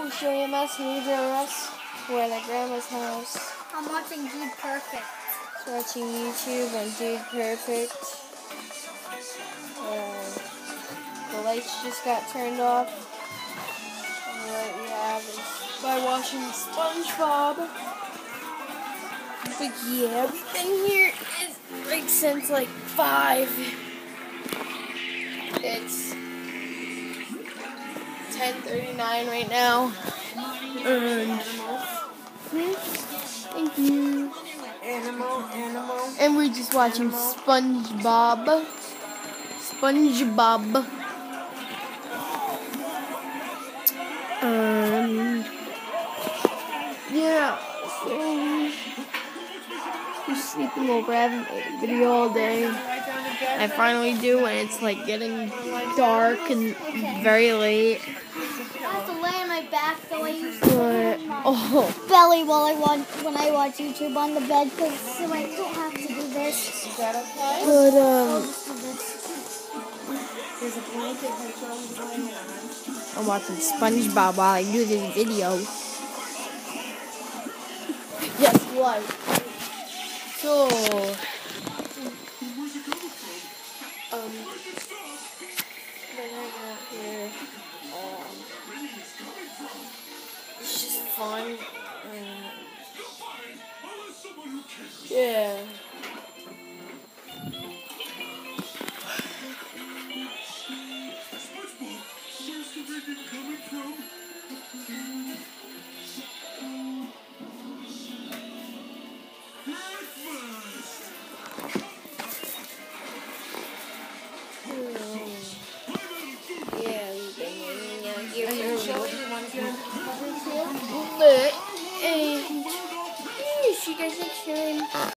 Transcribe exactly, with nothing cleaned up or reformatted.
I'm showing us New Jersey. We're at Grandma's house. I'm watching Dude Perfect. Just watching YouTube on Dude Perfect. Uh, the lights just got turned off. And what we have is by watching SpongeBob. But yeah, everything here is like since like five. It's ten thirty-nine right now. And hmm? Thank you. Animal, animal. And we're just watching SpongeBob. SpongeBob. Um. Yeah. So we're sleeping over. I haven't made a video all day. I finally do, and it's like getting dark and very late. I have to lay on my back the way you But oh, belly while I watch when I watch YouTube on the bed because so I don't have to do this. is that okay? But But um, um, there's a blanket that's on. I'm watching SpongeBob while I do this video. Yes, what? So, um, been hanging out here. Um, it's just fun. Uh, yeah. Yeah, we've been hanging out here for a while. But, uh, you guys are chilling.